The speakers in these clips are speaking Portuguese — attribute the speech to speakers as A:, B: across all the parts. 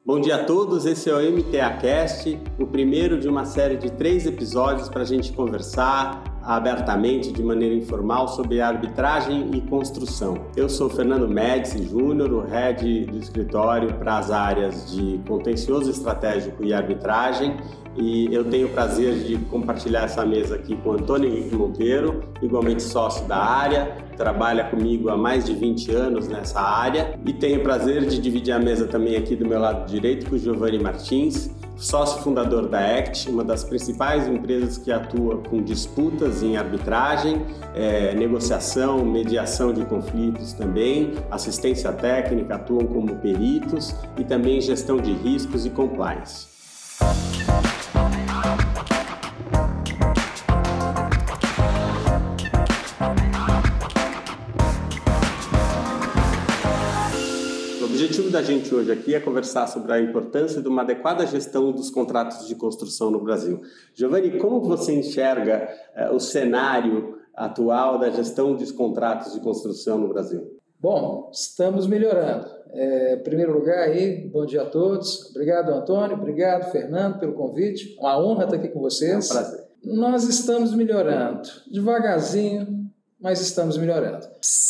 A: Bom dia a todos, esse é o MTAcast, o primeiro de uma série de 3 episódios para a gente conversar abertamente, de maneira informal, sobre arbitragem e construção. Eu sou Fernando Médici Júnior, o head do escritório para as áreas de contencioso estratégico e arbitragem, e eu tenho o prazer de compartilhar essa mesa aqui com Antônio Henrique Monteiro, igualmente sócio da área, trabalha comigo há mais de 20 anos nessa área, e tenho o prazer de dividir a mesa também aqui do meu lado direito com o Giovanni Martins, sócio fundador da ACT, uma das principais empresas que atua com disputas em arbitragem, negociação, mediação de conflitos também, assistência técnica, atuam como peritos e também gestão de riscos e compliance. O objetivo da gente hoje aqui é conversar sobre a importância de uma adequada gestão dos contratos de construção no Brasil. Giovanni, como você enxerga o cenário atual da gestão dos contratos de construção no Brasil?
B: Bom, estamos melhorando. Em primeiro lugar, aí, bom dia a todos. Obrigado, Antônio. Obrigado, Fernando, pelo convite. Uma honra estar aqui com vocês.
A: É um prazer.
B: Nós estamos melhorando, devagarzinho, mas estamos melhorando.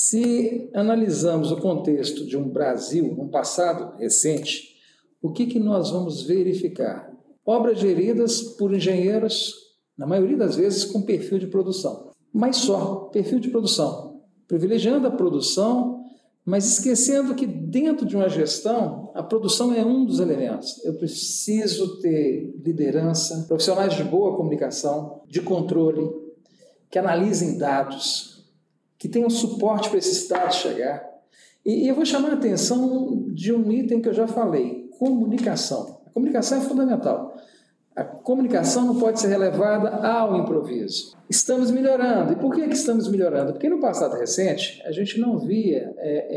B: Se analisamos o contexto de um Brasil, um passado recente, o que nós vamos verificar? Obras geridas por engenheiros, na maioria das vezes com perfil de produção. Mas só, perfil de produção. Privilegiando a produção, mas esquecendo que dentro de uma gestão, a produção é um dos elementos. Eu preciso ter liderança, profissionais de boa comunicação, de controle, que analisem dados, que tenham suporte para esses dados chegar. E eu vou chamar a atenção de um item que eu já falei, comunicação. A comunicação é fundamental. A comunicação não pode ser relevada ao improviso. Estamos melhorando. E por que estamos melhorando? Porque no passado recente, a gente não via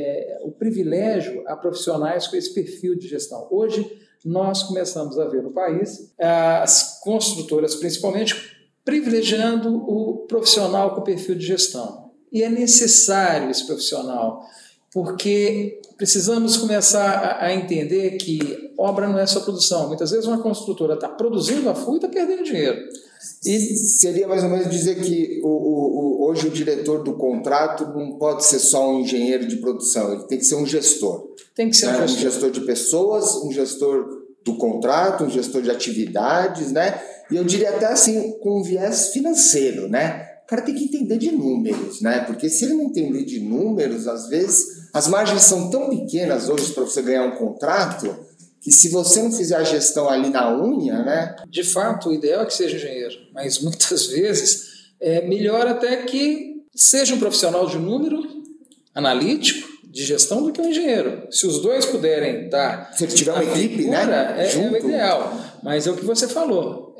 B: o privilégio a profissionais com esse perfil de gestão. Hoje, nós começamos a ver no país as construtoras, principalmente, privilegiando o profissional com perfil de gestão. E é necessário esse profissional, porque precisamos começar a entender que obra não é só produção. Muitas vezes uma construtora está produzindo a full e está perdendo dinheiro.
C: E seria mais ou menos dizer que hoje o diretor do contrato não pode ser só um engenheiro de produção, ele tem que ser um gestor.
B: Tem que ser
C: um gestor de pessoas, um gestor do contrato, um gestor de atividades, né? E eu diria até assim, com um viés financeiro, né? O cara tem que entender de números, né? Porque se ele não entender de números, às vezes as margens são tão pequenas hoje para você ganhar um contrato que se você não fizer a gestão ali na unha, né?
B: De fato, o ideal é que seja engenheiro, mas muitas vezes é melhor até que seja um profissional de número, analítico, de gestão, do que um engenheiro. Se os dois puderem dar...
C: Se tiver uma equipe, né?
B: É o ideal. Mas é o que você falou.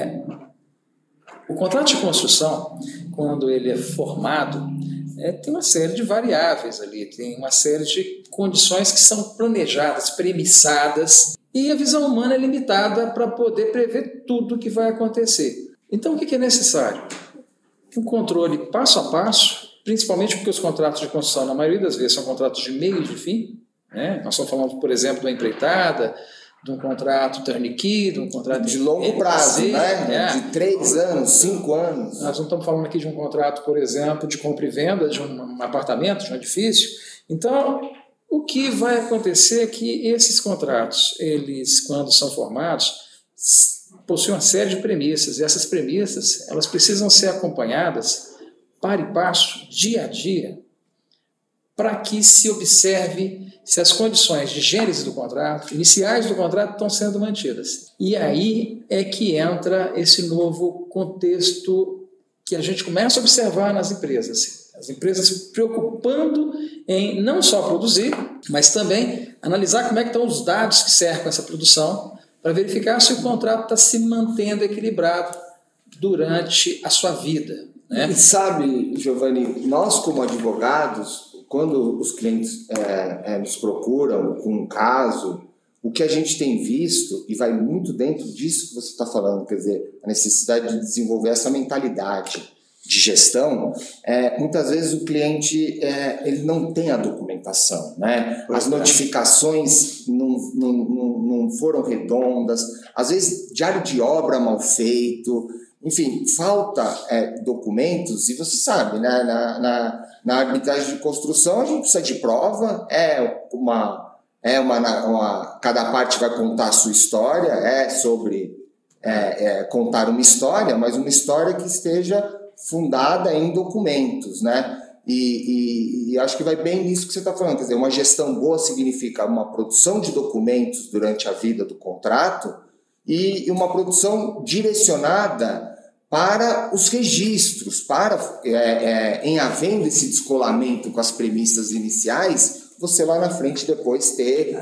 B: O contrato de construção, quando ele é formado, tem uma série de variáveis ali, tem uma série de condições que são planejadas, premissadas, e a visão humana é limitada para poder prever tudo o que vai acontecer. Então, o que é necessário? Um controle passo a passo, principalmente porque os contratos de construção, na maioria das vezes, são contratos de meio e de fim, né? Nós estamos falando, por exemplo, de uma empreitada, de um contrato turnkey, de um contrato
C: de longo prazo, né? De 3 anos, 5 anos.
B: Nós não estamos falando aqui de um contrato, por exemplo, de compra e venda de um apartamento, de um edifício. Então, o que vai acontecer é que esses contratos, eles, quando são formados, possuem uma série de premissas, e essas premissas elas precisam ser acompanhadas para e passo, dia a dia, para que se observe se as condições de gênese do contrato, iniciais do contrato, estão sendo mantidas. E aí é que entra esse novo contexto que a gente começa a observar nas empresas. As empresas se preocupando em não só produzir, mas também analisar como é que estão os dados que cercam essa produção para verificar se o contrato está se mantendo equilibrado durante a sua vida, né?
C: E sabe, Giovanni, nós como advogados, quando os clientes nos procuram com um caso, o que a gente tem visto, e vai muito dentro disso que você está falando, quer dizer, a necessidade de desenvolver essa mentalidade de gestão, muitas vezes o cliente ele não tem a documentação, né? As notificações não foram redondas, às vezes diário de obra mal feito, enfim, falta documentos, e você sabe, né? Na arbitragem de construção a gente precisa de prova, cada parte vai contar a sua história, sobre contar uma história, mas uma história que esteja fundada em documentos, né? E acho que vai bem nisso que você está falando, quer dizer, uma gestão boa significa uma produção de documentos durante a vida do contrato e uma produção direcionada para os registros, em havendo esse descolamento com as premissas iniciais, você lá na frente depois ter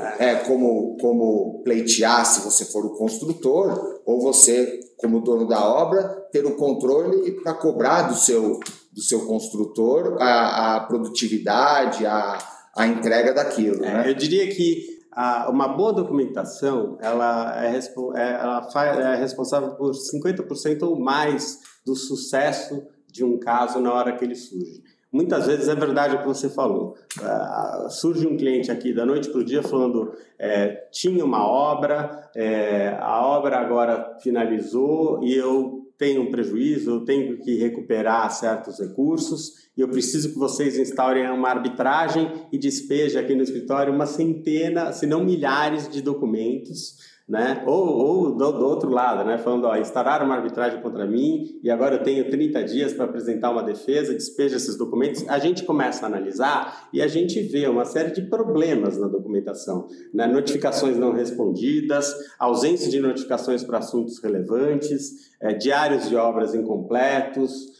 C: como pleitear, se você for o construtor, ou você, como dono da obra, ter o controle para cobrar do seu construtor a produtividade, a entrega daquilo. Né?
A: Eu diria que uma boa documentação ela é responsável por 50% ou mais do sucesso de um caso na hora que ele surge. Muitas vezes é verdade o que você falou. Surge um cliente aqui da noite para o dia falando tinha uma obra, a obra agora finalizou e eu tenho um prejuízo, eu tenho que recuperar certos recursos e eu preciso que vocês instaurem uma arbitragem e despejem aqui no escritório uma centena, se não milhares de documentos, né? Ou do outro lado, né? Falando, instauraram uma arbitragem contra mim e agora eu tenho 30 dias para apresentar uma defesa, despeja esses documentos. A gente começa a analisar e a gente vê uma série de problemas na documentação, né? Notificações não respondidas, ausência de notificações para assuntos relevantes, diários de obras incompletos,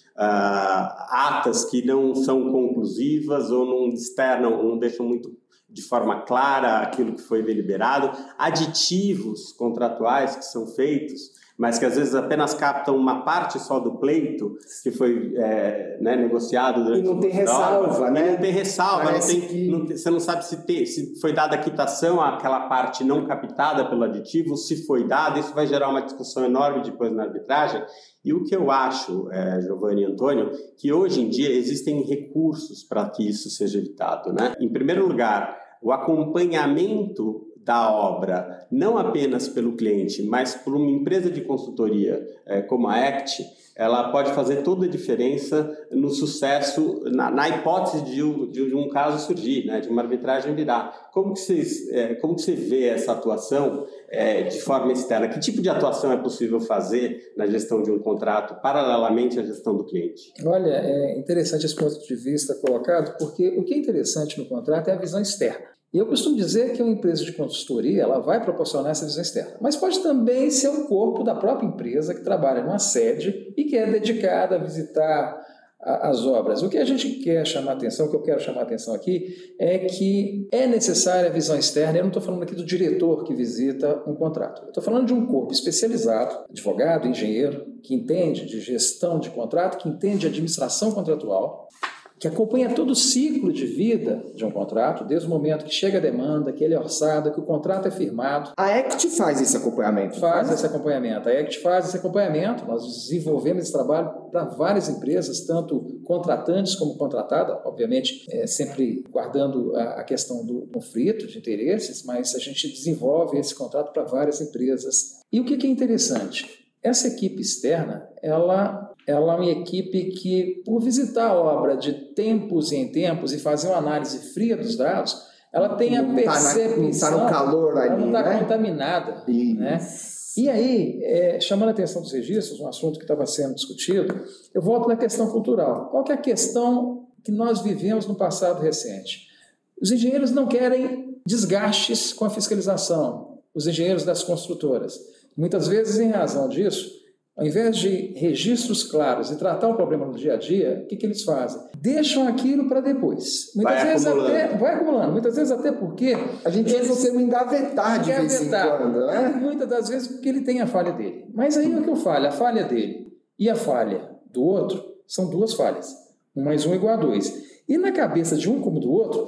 A: atas que não são conclusivas ou não externam, não deixam muito de forma clara aquilo que foi deliberado, aditivos contratuais que são feitos, mas que às vezes apenas captam uma parte só do pleito que foi negociado durante
C: e não tem ressalva, né?
A: Não tem ressalva, você não sabe se foi dada a quitação àquela parte não captada pelo aditivo, se foi dada, isso vai gerar uma discussão enorme depois na arbitragem. E o que eu acho, Giovanni e Antônio, que hoje em dia existem recursos para que isso seja evitado, né? Em primeiro lugar, o acompanhamento da obra, não apenas pelo cliente, mas por uma empresa de consultoria como a ACT, ela pode fazer toda a diferença no sucesso, na hipótese de um caso surgir, né, de uma arbitragem virar. Como que você vê essa atuação de forma externa? Que tipo de atuação é possível fazer na gestão de um contrato, paralelamente à gestão do cliente?
B: Olha, é interessante esse ponto de vista colocado, porque o que é interessante no contrato é a visão externa. E eu costumo dizer que uma empresa de consultoria ela vai proporcionar essa visão externa, mas pode também ser um corpo da própria empresa que trabalha numa sede e que é dedicada a visitar as obras. O que a gente quer chamar atenção, o que eu quero chamar atenção aqui, é que é necessária a visão externa. Eu não estou falando aqui do diretor que visita um contrato. Eu estou falando de um corpo especializado, advogado, engenheiro, que entende de gestão de contrato, que entende de administração contratual, que acompanha todo o ciclo de vida de um contrato, desde o momento que chega a demanda, que ele é orçado, que o contrato é firmado.
C: A ACT faz esse acompanhamento?
B: Faz esse acompanhamento. A ACT faz esse acompanhamento. Nós desenvolvemos esse trabalho para várias empresas, tanto contratantes como contratada, obviamente sempre guardando a questão do conflito de interesses, mas a gente desenvolve esse contrato para várias empresas. E o que é interessante? Essa equipe externa, ela é uma equipe que, por visitar a obra de tempos em tempos e fazer uma análise fria dos dados, ela tem a percepção...
C: Não está no calor ali,
B: ela não está
C: né?
B: contaminada. Né? E aí, chamando a atenção dos registros, um assunto que estava sendo discutido, eu volto na questão cultural. Qual que é a questão que nós vivemos no passado recente? Os engenheiros não querem desgastes com a fiscalização, os engenheiros das construtoras. Muitas vezes, em razão disso, ao invés de registros claros e tratar o problema no dia a dia, o que eles fazem? Deixam aquilo para depois. Muitas vezes vai acumulando. Muitas vezes até porque
C: a gente resolveu engavetar de vez em quando. Né?
B: Muitas das vezes porque ele tem a falha dele. Mas aí o que eu falo? A falha dele e a falha do outro são duas falhas. 1 mais 1 igual a 2. E na cabeça de um como do outro,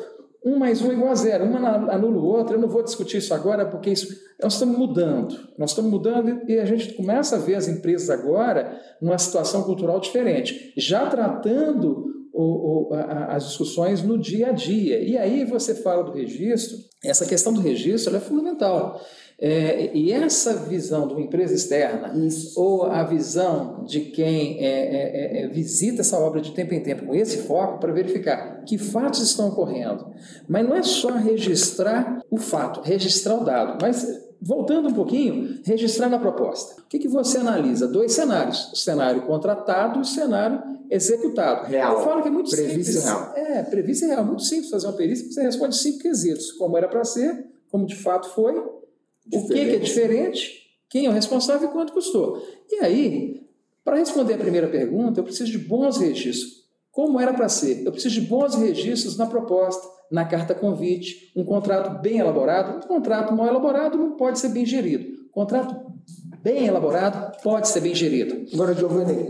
B: 1 mais 1 é igual a 0, uma anula o outro. Eu não vou discutir isso agora, porque nós estamos mudando e a gente começa a ver as empresas agora numa situação cultural diferente, já tratando as discussões no dia a dia. E aí você fala do registro, essa questão do registro ela é fundamental. E essa visão de uma empresa externa, ou a visão de quem visita essa obra de tempo em tempo com esse foco para verificar que fatos estão ocorrendo. Mas não é só registrar o fato, registrar o dado, mas, voltando um pouquinho, registrar na proposta. O que você analisa? 2 cenários, o cenário contratado e o cenário executado.
C: Real.
B: Eu falo que é muito
C: previsto
B: simples.
C: Real.
B: Previsto e real. Muito simples fazer uma perícia, você responde 5 quesitos. Como era para ser, como de fato foi, o que é diferente, quem é o responsável e quanto custou. E aí, para responder a primeira pergunta, eu preciso de bons registros. Como era para ser? Eu preciso de bons registros na proposta, na carta convite, um contrato bem elaborado. Um contrato mal elaborado não pode ser bem gerido. Um contrato bem elaborado pode ser bem gerido.
C: Agora, Giovanni,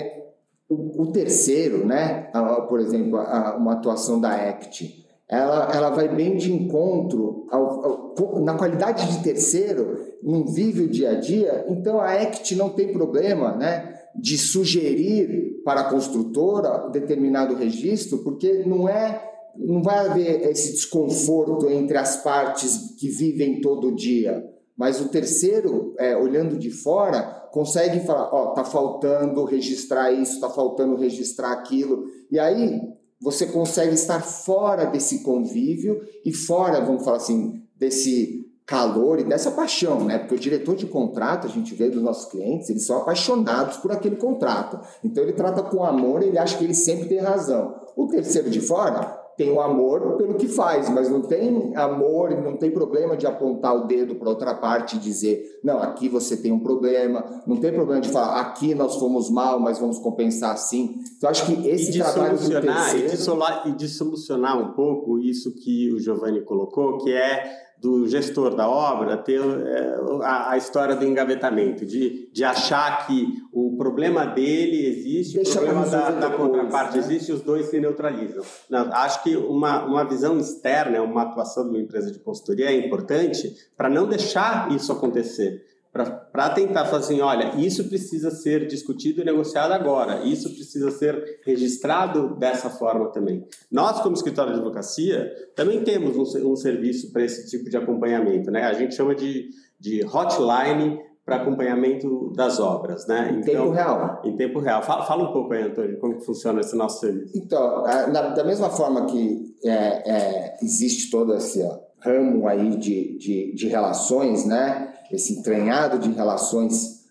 C: o terceiro, né? Por exemplo, uma atuação da ACT, ela vai bem de encontro na qualidade de terceiro, não vive o dia a dia, então a ACT não tem problema, né, de sugerir para a construtora determinado registro, porque não vai haver esse desconforto entre as partes que vivem todo dia. Mas o terceiro, olhando de fora, consegue falar, está faltando registrar isso, está faltando registrar aquilo. E aí você consegue estar fora desse convívio e fora, vamos falar assim, desse calor e dessa paixão, né? Porque o diretor de contrato, a gente vê dos nossos clientes, eles são apaixonados por aquele contrato. Então ele trata com amor, ele acha que ele sempre tem razão. O terceiro de fora tem o amor pelo que faz, mas não tem amor, não tem problema de apontar o dedo para outra parte e dizer, não, aqui você tem um problema, não tem problema de falar, aqui nós fomos mal, mas vamos compensar assim. Então, acho que esse trabalho do terceiro...
A: E de solucionar um pouco isso que o Giovanni colocou, que é do gestor da obra ter a história do engavetamento, de achar que o problema dele existe, o problema da contraparte existe, e os dois se neutralizam. Não, acho que uma visão externa, uma atuação de uma empresa de consultoria é importante para não deixar isso acontecer. Para tentar falar assim, olha, isso precisa ser discutido e negociado agora, isso precisa ser registrado dessa forma também. Nós, como escritório de advocacia, também temos um serviço para esse tipo de acompanhamento, né? A gente chama de hotline para acompanhamento das obras, né?
C: Em tempo real.
A: Em tempo real. Fala um pouco aí, Antônio, como que funciona esse nosso serviço.
C: Então, da mesma forma que existe todo esse ramo aí de relações, né? Esse entranhado de relações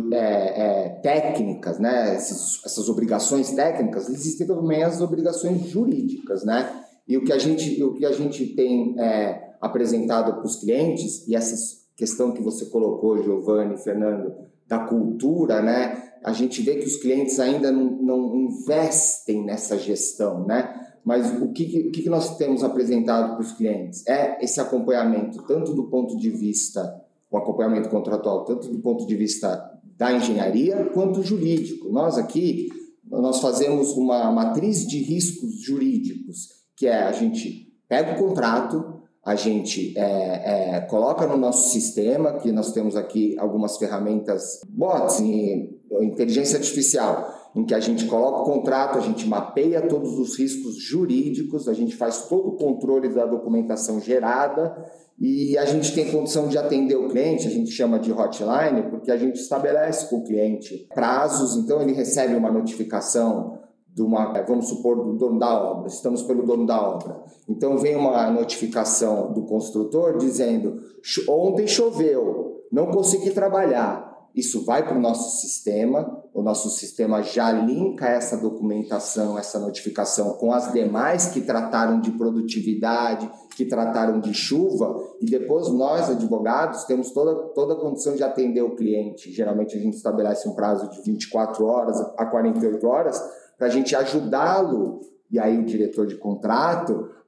C: técnicas, né? Essas obrigações técnicas, existem também as obrigações jurídicas, né? E o que a gente tem apresentado para os clientes, e essa questão que você colocou, Giovanni, Fernando, da cultura, né? A gente vê que os clientes ainda não investem nessa gestão, né? Mas o que nós temos apresentado para os clientes? É esse acompanhamento, tanto do ponto de vista, o acompanhamento contratual, tanto do ponto de vista da engenharia, quanto jurídico. Nós aqui, nós fazemos uma matriz de riscos jurídicos, que a gente pega o contrato, a gente coloca no nosso sistema, que nós temos aqui algumas ferramentas, bots, inteligência artificial, em que a gente coloca o contrato, a gente mapeia todos os riscos jurídicos, a gente faz todo o controle da documentação gerada e a gente tem condição de atender o cliente, a gente chama de hotline, porque a gente estabelece com o cliente prazos, então ele recebe uma notificação vamos supor, do dono da obra, estamos pelo dono da obra. Então vem uma notificação do construtor dizendo, ontem choveu, não consegui trabalhar. Isso vai para o nosso sistema já linka essa documentação, essa notificação com as demais que trataram de produtividade, que trataram de chuva, e depois nós, advogados, temos toda a condição de atender o cliente. Geralmente a gente estabelece um prazo de 24 horas a 48 horas para a gente ajudá-lo, e aí o diretor de contrato,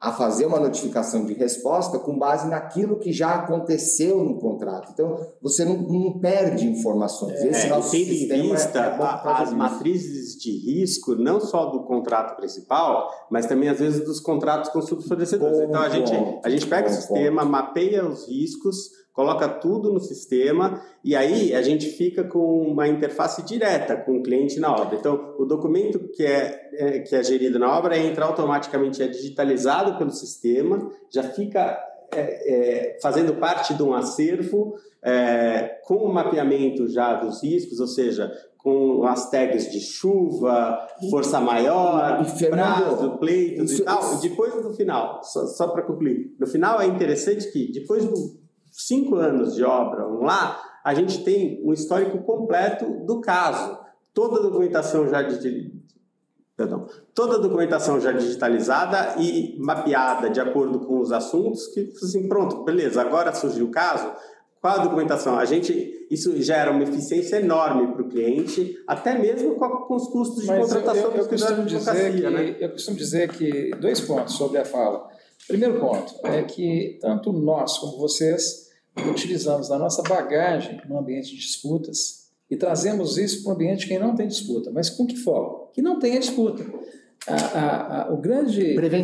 C: a fazer uma notificação de resposta com base naquilo que já aconteceu no contrato. Então, você não perde informações.
A: Esse nosso tendo em vista as matrizes de risco, não só do contrato principal, mas também, às vezes, dos contratos com subfornecedores. Então, a gente pega o sistema, mapeia os riscos, coloca tudo no sistema e aí a gente fica com uma interface direta com o cliente na obra. Então, o documento que é gerido na obra entra automaticamente, é digitalizado pelo sistema, já fica fazendo parte de um acervo com o mapeamento já dos riscos, ou seja, com as tags de chuva, força maior, prazo, pleitos e tal. E depois, no final, só para concluir, no final é interessante que depois do 5 anos de obra, vamos lá, a gente tem um histórico completo do caso. Toda a documentação já digitalizada e mapeada de acordo com os assuntos, que assim, pronto, beleza, agora surgiu o caso, qual a documentação? Isso gera uma eficiência enorme para o cliente, até mesmo com os custos de contratação do escritório de advocacia, né?
B: Eu costumo dizer que 2 pontos sobre a fala. Primeiro ponto é que tanto nós como vocês utilizamos a nossa bagagem no ambiente de disputas e trazemos isso para um ambiente que não tem disputa. Mas com que foco? Que não tenha disputa. O grande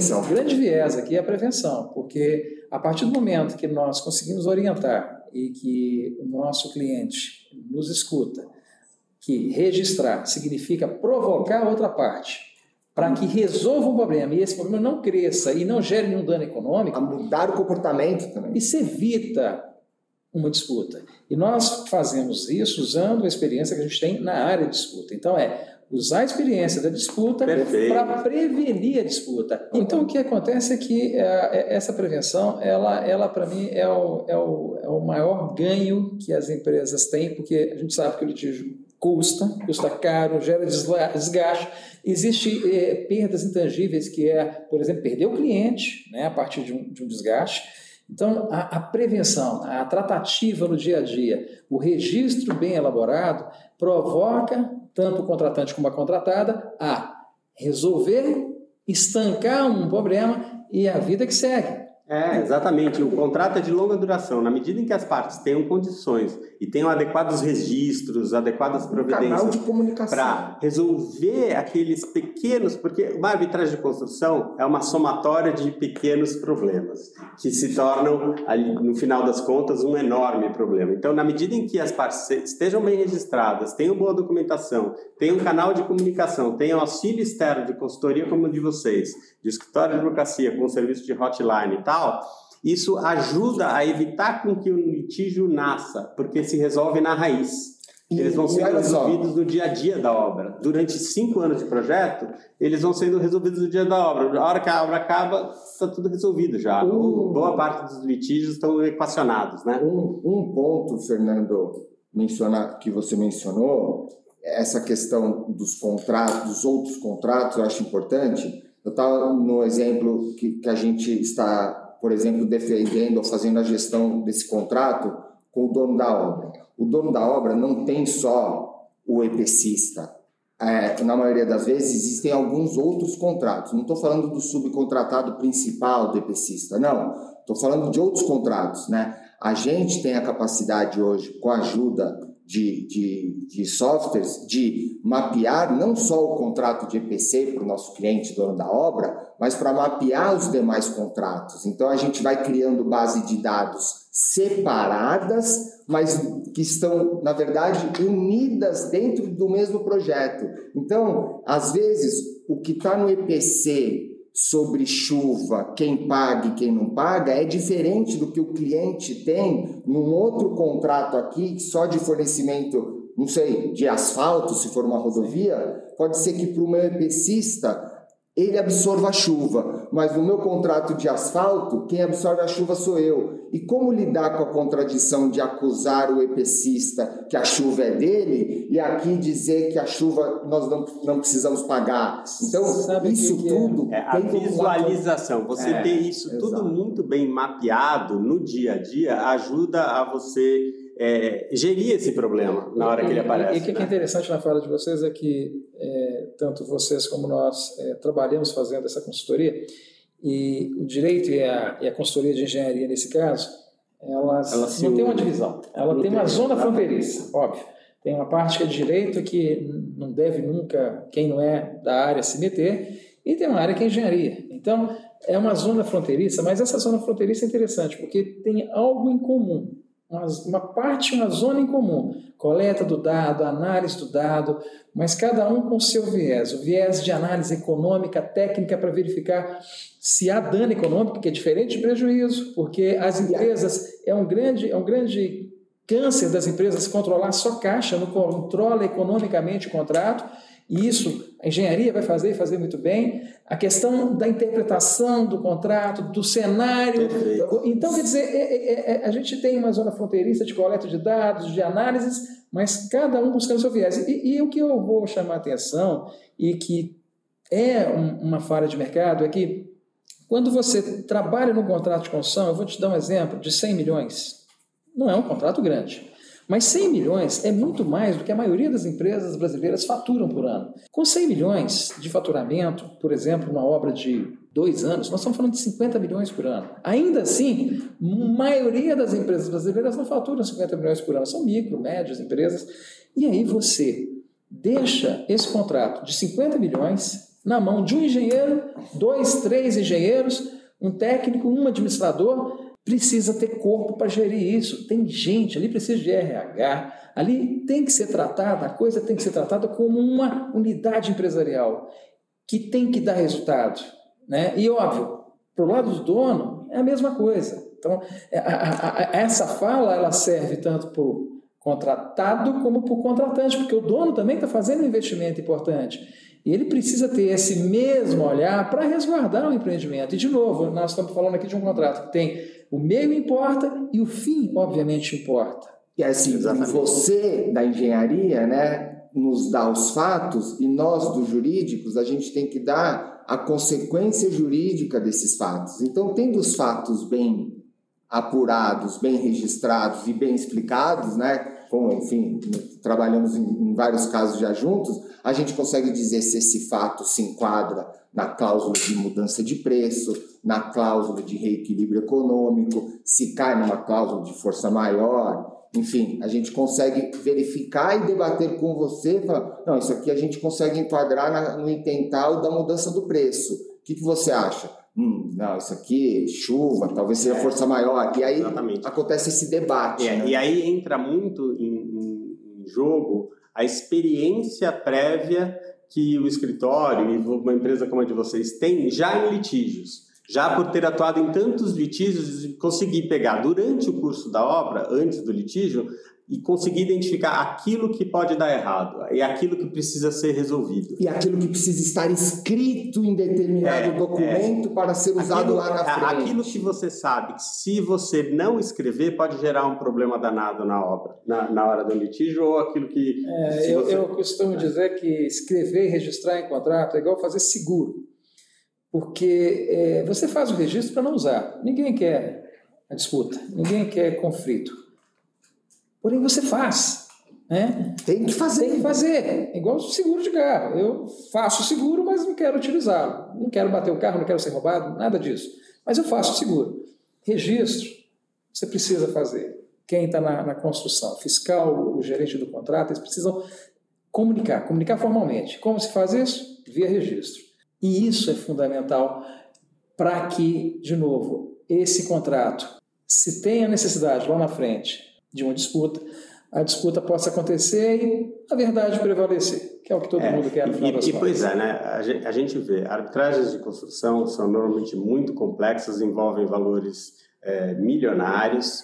B: viés aqui é a prevenção, porque a partir do momento que nós conseguimos orientar e que o nosso cliente nos escuta, que registrar significa provocar outra parte, para que resolva um problema e esse problema não cresça e não gere nenhum dano econômico.
C: A mudar o comportamento também.
B: Isso evita uma disputa. E nós fazemos isso usando a experiência que a gente tem na área de disputa. Então, usar a experiência da disputa para prevenir a disputa. Então, o que acontece é que essa prevenção, ela para mim, é o maior ganho que as empresas têm, porque a gente sabe que o litígio custa caro, gera desgaste. Existem perdas intangíveis, que por exemplo, perder o cliente, né, a partir de um desgaste. Então, a prevenção, a tratativa no dia a dia, o registro bem elaborado, provoca tanto o contratante como a contratada a resolver, estancar um problema e a vida que segue.
A: Exatamente. O contrato é de longa duração. Na medida em que as partes tenham condições e tenham adequados registros, adequadas providências para resolver aqueles pequenos... Porque uma arbitragem de construção é uma somatória de pequenos problemas que se tornam, no final das contas, um enorme problema. Então, na medida em que as partes estejam bem registradas, tenham boa documentação, tenham um canal de comunicação, tenham auxílio externo de consultoria como o de vocês, de escritório de advocacia com serviço de hotline e tal, isso ajuda a evitar com que o litígio nasça, porque se resolve na raiz. Eles vão sendo resolvidos no dia a dia da obra. Durante 5 anos de projeto, eles vão sendo resolvidos no dia da obra. A hora que a obra acaba, está tudo resolvido já. Boa parte dos litígios estão equacionados, né?
C: Um ponto, Fernando, que você mencionou, essa questão dos contratos, dos outros contratos, eu acho importante. Eu estava no exemplo que a gente está, por exemplo, defendendo ou fazendo a gestão desse contrato com o dono da obra. O dono da obra não tem só o EPCista. Na maioria das vezes, existem alguns outros contratos. Não estou falando do subcontratado principal do EPCista, não. Estou falando de outros contratos, né? A gente tem a capacidade hoje, com a ajuda de softwares, de mapear não só o contrato de EPC para o nosso cliente, dono da obra, mas para mapear os demais contratos. Então, a gente vai criando base de dados separadas, mas que estão, na verdade, unidas dentro do mesmo projeto. Então, às vezes, o que está no EPC sobre chuva, quem paga e quem não paga, é diferente do que o cliente tem num outro contrato aqui, só de fornecimento, não sei, de asfalto, se for uma rodovia. Pode ser que para o meu EPCista ele absorva a chuva, mas no meu contrato de asfalto, quem absorve a chuva sou eu. E como lidar com a contradição de acusar o EPCista que a chuva é dele e aqui dizer que a chuva nós não precisamos pagar? Então, isso tudo...
A: a visualização, você ter isso tudo muito bem mapeado no dia a dia ajuda a você gerir esse problema na hora que ele aparece.
B: E o que é interessante na fala de vocês é que tanto vocês como nós trabalhamos fazendo essa consultoria E o direito e a consultoria de engenharia, nesse caso, elas não têm uma divisão. Ela tem uma zona fronteiriça, óbvio. Tem uma parte que é de direito que não deve nunca, quem não é da área, se meter, e tem uma área que é engenharia. Então, é uma zona fronteiriça, mas essa zona fronteiriça é interessante, porque tem algo em comum. Uma zona em comum, coleta do dado, análise do dado, mas cada um com o seu viés, o viés de análise econômica, técnica, para verificar se há dano econômico, que é diferente de prejuízo, porque as empresas, é um grande câncer das empresas controlar só caixa, não controla economicamente o contrato, e isso a engenharia vai fazer e fazer muito bem. A questão da interpretação do contrato, do cenário. Então, quer dizer, a gente tem uma zona fronteiriça de coleta de dados, de análises, mas cada um buscando o seu viés. E o que eu vou chamar a atenção, e que é uma falha de mercado, é que quando você trabalha num contrato de construção, eu vou te dar um exemplo de 100 milhões. Não é um contrato grande. Mas 100 milhões é muito mais do que a maioria das empresas brasileiras faturam por ano. Com 100 milhões de faturamento, por exemplo, uma obra de 2 anos, nós estamos falando de 50 milhões por ano. Ainda assim, a maioria das empresas brasileiras não faturam 50 milhões por ano, são micro, médias empresas. E aí você deixa esse contrato de 50 milhões na mão de um engenheiro, 2, 3 engenheiros, um técnico, um administrador. Precisa ter corpo para gerir isso. Tem gente, ali precisa de RH, ali tem que ser tratada, a coisa tem que ser tratada como uma unidade empresarial que tem que dar resultado, né? E óbvio, para o lado do dono é a mesma coisa. Então, essa fala ela serve tanto para o contratado como para o contratante, porque o dono também está fazendo um investimento importante. E ele precisa ter esse mesmo olhar para resguardar o empreendimento. E, de novo, nós estamos falando aqui de um contrato que tem o meio importa e o fim, obviamente, importa.
C: E assim, você da engenharia, né, nos dá os fatos, e nós dos jurídicos, a gente tem que dar a consequência jurídica desses fatos. Então, tendo os fatos bem apurados, bem registrados e bem explicados, né, como, enfim, trabalhamos em vários casos já juntos, a gente consegue dizer se esse fato se enquadra na cláusula de mudança de preço, na cláusula de reequilíbrio econômico, se cai numa cláusula de força maior, enfim, a gente consegue verificar e debater com você, falar, não, isso aqui a gente consegue enquadrar no intental da mudança do preço. O que você acha? Não, isso aqui, chuva, talvez seja força maior. E aí acontece esse debate. Né?
A: E aí entra muito em jogo a experiência prévia que o escritório e uma empresa como a de vocês tem já em litígios. Já por ter atuado em tantos litígios, conseguir pegar durante o curso da obra, antes do litígio, e conseguir identificar aquilo que pode dar errado e aquilo que precisa ser resolvido.
C: E aquilo que precisa estar escrito em determinado documento para ser usado lá na frente.
A: Aquilo que você sabe que se você não escrever pode gerar um problema danado na obra, na hora do litígio, ou aquilo que...
B: Eu costumo dizer que escrever e registrar em contrato é igual fazer seguro. Porque você faz o registro para não usar. Ninguém quer a disputa, ninguém quer conflito. Porém, você faz. Né?
C: Tem que fazer.
B: Tem que fazer. Igual o seguro de carro. Eu faço o seguro, mas não quero utilizá-lo. Não quero bater o carro, não quero ser roubado, nada disso. Mas eu faço o seguro. Registro, você precisa fazer. Quem está na construção, fiscal, o gerente do contrato, eles precisam comunicar formalmente. Como se faz isso? Via registro. E isso é fundamental para que, de novo, esse contrato, se tenha necessidade lá na frente de uma disputa, a disputa possa acontecer e a verdade prevalecer, que é o que todo mundo quer no final das contas.
A: Pois é, né? A gente vê, arbitragens de construção são normalmente muito complexas, envolvem valores milionários,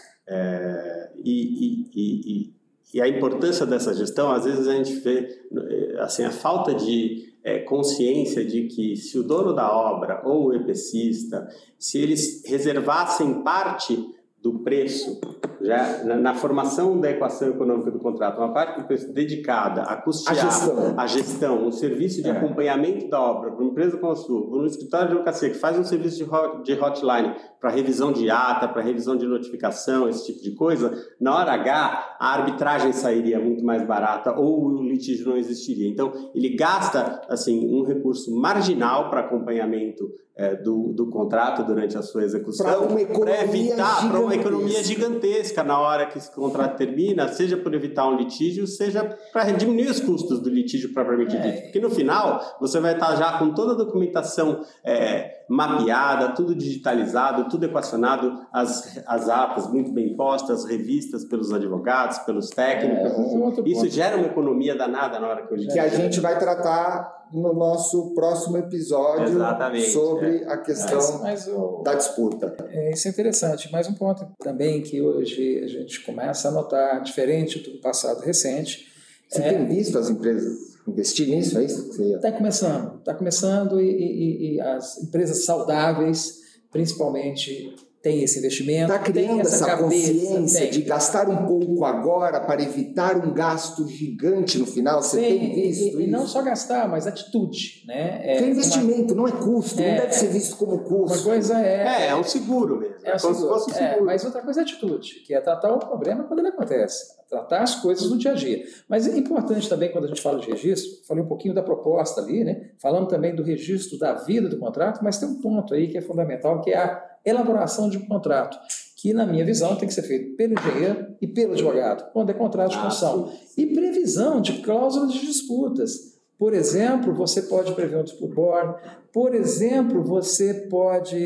A: e a importância dessa gestão, às vezes a gente vê assim, a falta de consciência de que se o dono da obra ou o EPCista, se eles reservassem parte do preço já na formação da equação econômica do contrato, uma parte do preço dedicada a custear a gestão, um serviço de acompanhamento da obra para uma empresa como a sua, para um escritório de advocacia que faz um serviço de hotline para revisão de ata, para revisão de notificação, esse tipo de coisa, na hora H, a arbitragem sairia muito mais barata ou o litígio não existiria. Então, ele gasta assim, um recurso marginal para acompanhamento do contrato durante a sua execução para evitar uma economia gigantesca na hora que esse contrato termina, seja por evitar um litígio, seja para diminuir os custos do litígio propriamente dito. Porque no final, você vai estar já com toda a documentação mapeada, tudo digitalizado, tudo equacionado, as atas muito bem postas, revistas pelos advogados, pelos técnicos. Isso gera uma economia danada na hora que eu litígio.
C: Que a gente vai tratar no nosso próximo episódio sobre a questão da disputa.
B: Isso é interessante. Mais um ponto também que hoje a gente começa a notar, diferente do passado recente.
C: Você tem visto as empresas investir nisso? É isso?
B: Está começando e as empresas saudáveis, principalmente, têm esse investimento.
C: Está criando essa consciência de gastar um pouco agora para evitar um gasto gigante no final? Você tem visto isso?
B: E não só gastar, mas atitude. Né?
C: Porque é investimento, não é custo, não deve ser visto como custo.
B: Uma coisa
A: é um seguro mesmo.
B: É como se fosse um seguro. Mas outra coisa é atitude, que é tratar o problema quando ele acontece. Tratar as coisas no dia a dia. Mas é importante também, quando a gente fala de registro, falei um pouquinho da proposta ali, né? Falando também do registro da vida do contrato, mas tem um ponto aí que é fundamental, que é a elaboração de um contrato, que, na minha visão, tem que ser feito pelo engenheiro e pelo advogado, quando é contrato de construção. E previsão de cláusulas de disputas. Por exemplo, você pode prever um dispute board, por exemplo, você pode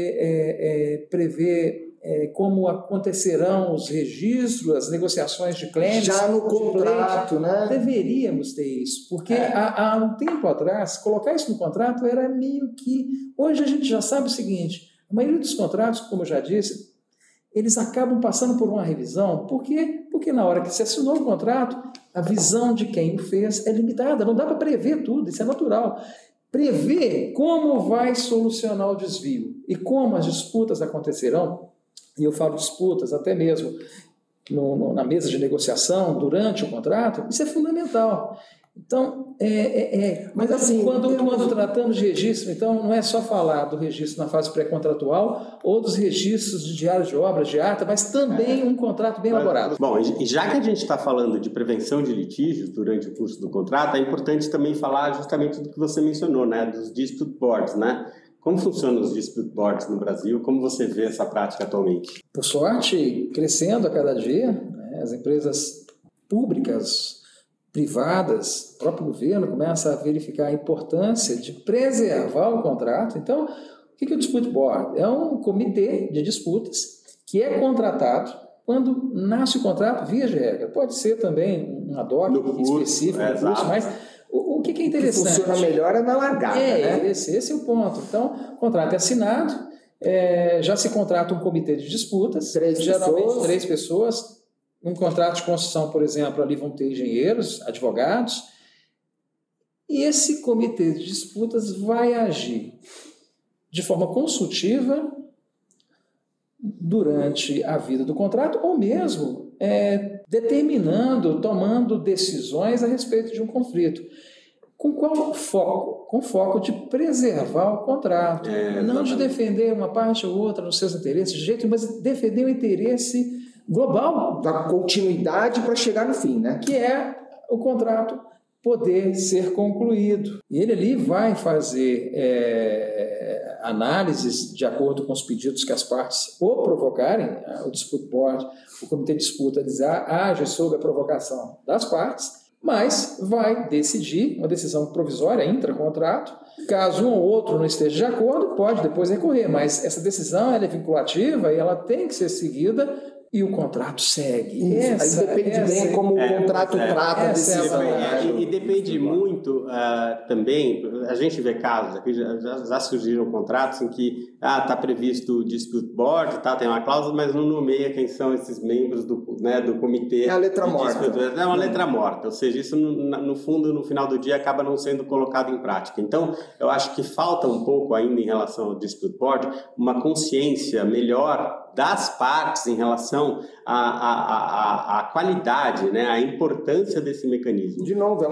B: prever como acontecerão os registros, as negociações de claims.
C: Já no contrato, né?
B: Deveríamos ter isso, porque há um tempo atrás, colocar isso no contrato era meio que... Hoje a gente já sabe o seguinte, a maioria dos contratos, como eu já disse, eles acabam passando por uma revisão. Por quê? Porque na hora que se assinou o contrato, a visão de quem o fez é limitada, não dá para prever tudo, isso é natural. Prever como vai solucionar o desvio e como as disputas acontecerão, e eu falo disputas até mesmo na mesa de negociação, durante o contrato, isso é fundamental. Então, mas assim, quando tratamos de registro, então não é só falar do registro na fase pré-contratual ou dos registros de diário de obras, de ata, mas também um contrato bem elaborado.
A: Bom, e já que a gente está falando de prevenção de litígios durante o curso do contrato, é importante também falar justamente do que você mencionou, né, dos dispute boards, né? Como funcionam os dispute boards no Brasil? Como você vê essa prática atualmente?
B: Por sorte, crescendo a cada dia, né, as empresas públicas, privadas, o próprio governo começa a verificar a importância de preservar o contrato. Então, o que é o dispute board? É um comitê de disputas que é contratado quando nasce o contrato, via de regra. Pode ser também um ad hoc específico no curso, mas... O que é interessante?
C: O que funciona melhor é na largada, né?
B: Esse é o ponto. Então, o contrato é assinado, já se contrata um comitê de disputas, geralmente 3 pessoas. Um contrato de construção, por exemplo, ali vão ter engenheiros, advogados, e esse comitê de disputas vai agir de forma consultiva durante a vida do contrato, ou mesmo determinando, tomando decisões a respeito de um conflito. Com qual foco? Com foco de preservar o contrato, não de defender uma parte ou outra nos seus interesses, de jeito, mas defender o interesse global.
C: Da continuidade para chegar no fim, né?
B: Que é o contrato poder ser concluído. E ele ali vai fazer análises de acordo com os pedidos que as partes ou provocarem, o dispute board, o comitê de disputa age sob a provocação das partes, mas vai decidir uma decisão provisória, intracontrato. Caso um ou outro não esteja de acordo, pode depois recorrer, mas essa decisão ela é vinculativa e ela tem que ser seguida e o contrato segue.
C: Aí depende bem como o contrato trata desse
A: e depende muito também, a gente vê casos aqui, já surgiram contratos em que está previsto o dispute board, tem uma cláusula, mas não nomeia quem são esses membros do comitê.
C: É a letra morta.
A: É uma letra morta, ou seja, isso no fundo, no final do dia, acaba não sendo colocado em prática. Então, eu acho que falta um pouco ainda em relação ao dispute board, uma consciência melhor das partes em relação à qualidade, né, à importância desse mecanismo.
C: De novo,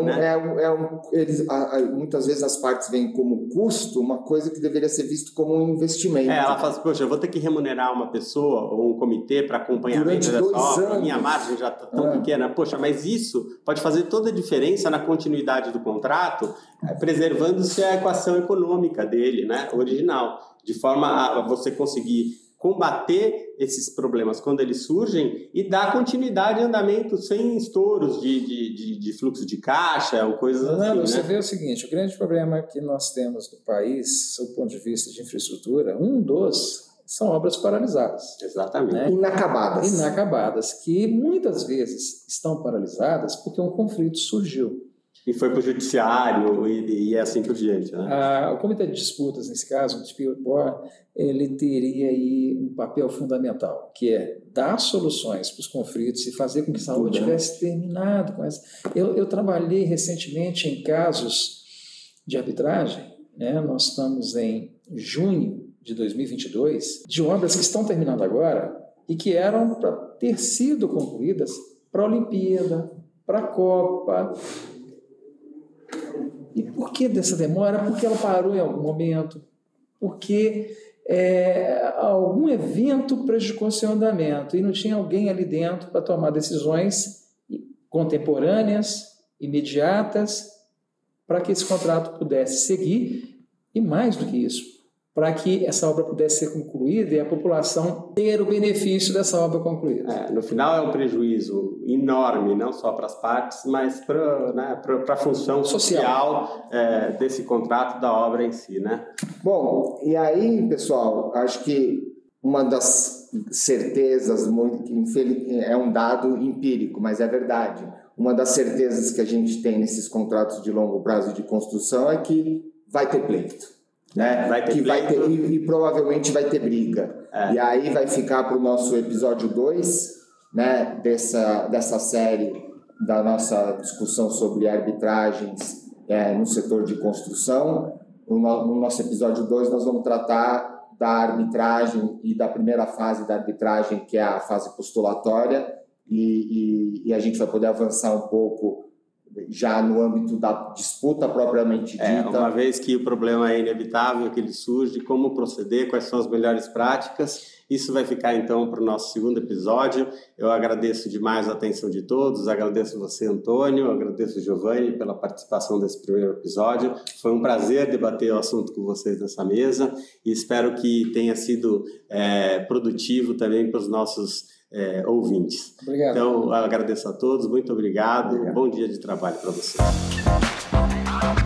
C: muitas vezes as partes veem como custo uma coisa que deveria ser visto como um investimento.
A: Ela fala assim, poxa, eu vou ter que remunerar uma pessoa ou um comitê para acompanhamento dessa obra, a minha margem já está tão pequena. Poxa, mas isso pode fazer toda a diferença na continuidade do contrato, preservando-se a equação econômica dele, né, original, de forma a você conseguir combater esses problemas quando eles surgem e dar continuidade e andamento sem estouros de fluxo de caixa ou coisas assim.
B: Você vê o seguinte, o grande problema que nós temos no país, do ponto de vista de infraestrutura, são obras paralisadas.
A: Exatamente.
B: Né?
C: Inacabadas,
B: que muitas vezes estão paralisadas porque um conflito surgiu.
A: E foi para o judiciário e assim por diante. Né?
B: O Comitê de Disputas, nesse caso, o Dispute Board, ele teria aí um papel fundamental, que é dar soluções para os conflitos e fazer com que essa obra tivesse terminado. Eu trabalhei recentemente em casos de arbitragem, né? Nós estamos em junho de 2022, de obras que estão terminando agora e que eram para ter sido concluídas para a Olimpíada, para a Copa. E por que dessa demora? Porque ela parou em algum momento, porque algum evento prejudicou seu andamento e não tinha alguém ali dentro para tomar decisões contemporâneas, imediatas, para que esse contrato pudesse seguir e, mais do que isso, para que essa obra pudesse ser concluída e a população ter o benefício dessa obra concluída.
A: No final é um prejuízo enorme, não só para as partes, mas para a função social desse contrato da obra em si. Né?
C: Bom, e aí, pessoal, acho que uma das certezas, é um dado empírico, mas é verdade, uma das certezas que a gente tem nesses contratos de longo prazo de construção é que vai ter pleito. Né? E provavelmente vai ter briga. E aí vai ficar para o nosso episódio 2, né, dessa série da nossa discussão sobre arbitragens no setor de construção. No nosso episódio 2 nós vamos tratar da arbitragem e da primeira fase da arbitragem, que é a fase postulatória, e a gente vai poder avançar um pouco já no âmbito da disputa propriamente dita.
A: Uma vez que o problema é inevitável, que ele surge, como proceder, quais são as melhores práticas, isso vai ficar então para o nosso segundo episódio. Eu agradeço demais a atenção de todos, agradeço você, Antônio, agradeço, Giovanni, pela participação desse primeiro episódio. Foi um prazer debater o assunto com vocês nessa mesa e espero que tenha sido produtivo também para os nossos ouvintes.
B: Obrigado.
A: Então, eu agradeço a todos, muito obrigado. Bom dia de trabalho para vocês.